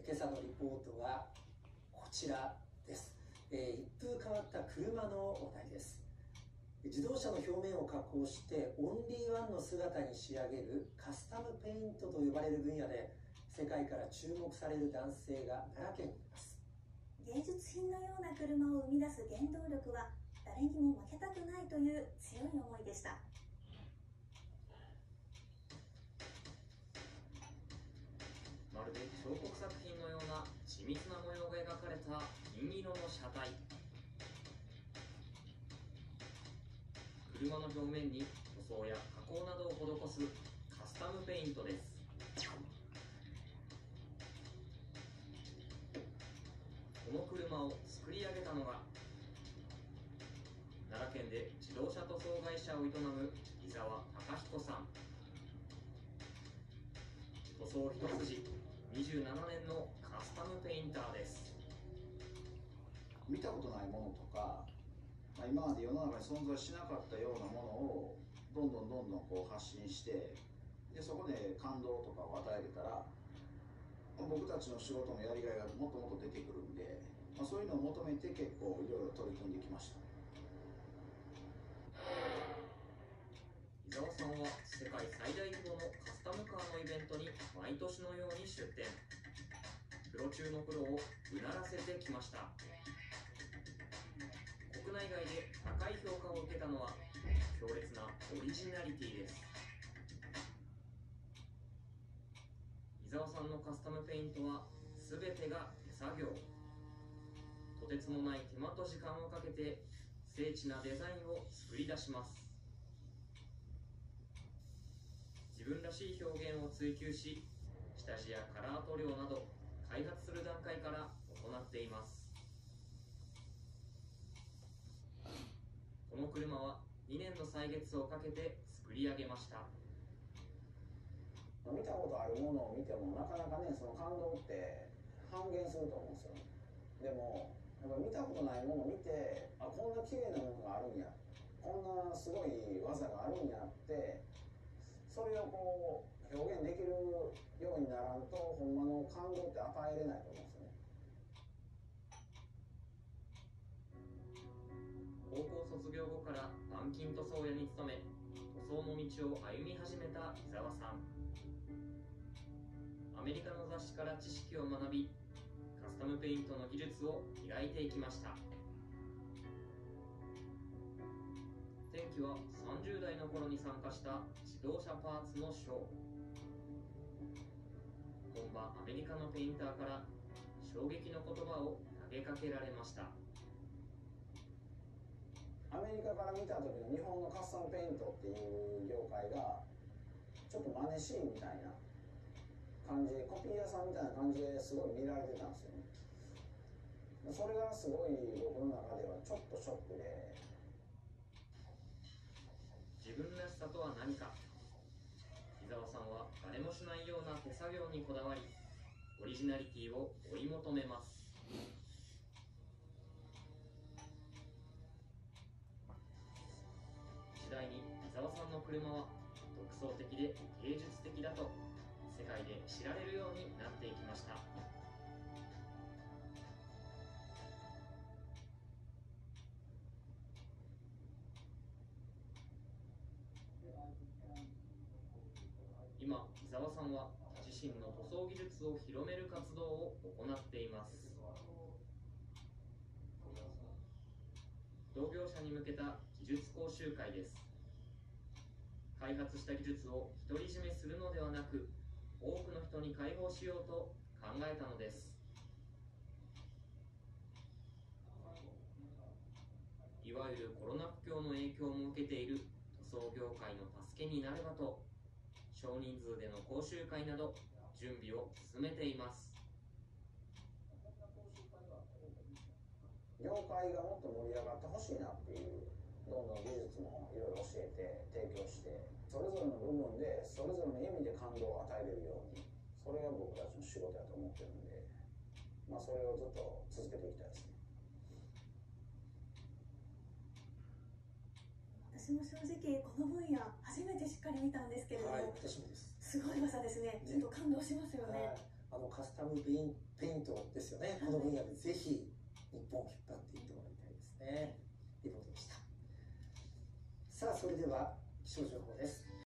今朝のリポートはこちらです。一風変わった車の話題です。自動車の表面を加工してオンリーワンの姿に仕上げるカスタムペイントと呼ばれる分野で世界から注目される男性が奈良県にいます。 芸術品のような車を生み出す原動力は誰にも負けたくないという強い思いでした。 まるで彫刻作品のような緻密な模様が描かれた銀色の車体。車の表面に塗装や加工などを施すカスタムペイントです。この車を作り上げたのが奈良県で自動車塗装会社を営む伊沢隆彦さん。塗装一筋27年のカスタムペインターです。 見たことないものとか、今まで世の中に存在しなかったようなものをどんどんこう発信して、でそこで感動とかを与えれたら僕たちの仕事のやりがいがもっともっと出てくるんで、そういうのを求めて結構いろいろ取り組んできました。 伊沢さんは世界最大規模のカスタムカーのイベントに毎年のように出展。プロ中のプロをうならせてきました。国内外で高い評価を受けたのは強烈なオリジナリティです。伊沢さんのカスタムペイントは全てが手作業。とてつもない手間と時間をかけて精緻なデザインを作り出します。自分らしい表現を追求し、下地やカラー塗料など開発する段階から行っています。この車は2年の歳月をかけて作り上げました。 見たことあるものを見てもなかなかね、その感動って半減すると思うんですよね。でもやっぱ見たことないものを見て、こんな綺麗なものがあるんや、こんなすごい技があるんやって、それをこう表現できるようにならんとほんまの感動って与えれないと思うんですよね。 高校卒業後から板金塗装屋に勤め、塗装の道を歩み始めた伊沢さん。アメリカの雑誌から知識を学び、カスタムペイントの技術を磨いていきました。転機は30代の頃に参加した自動車パーツのショー。本場アメリカのペインターから衝撃の言葉を投げかけられました。 アメリカから見た時の日本のカスタムペイントっていう業界がちょっと真似しいみたいな感じで、コピー屋さんみたいな感じですごい見られてたんですよね。それがすごい僕の中ではちょっとショックで。 自分らしさとは何か。伊沢さんは誰もしないような手作業にこだわり、オリジナリティを追い求めます。次第に伊沢さんの車は独創的で芸術的だと世界で知られるようになっていきました。今、伊沢さんは自身の塗装技術を広める活動を行っています。同業者に向けた技術講習会です。開発した技術を独り占めするのではなく、多くの人に開放しようと考えたのです。いわゆるコロナ不況の影響も受けている塗装業界の助けになればと、少人数での講習会など準備を進めています。 業界がもっと盛り上がってほしいなっていう、どんどん技術もいろいろ教えて提供して、それぞれの部分でそれぞれの意味で感動を与えれるように、それが僕たちの仕事だと思ってるんで、それをずっと続けていきたいですね。 私も正直この分野初めてしっかり見たんですけれども、 私もです。 すごい技ですね。ちょっと感動しますよね。 カスタムペイントですよね、この分野でぜひ日本を引っ張っていってもらいたいですね。ということでした。さあ、それでは気象情報です。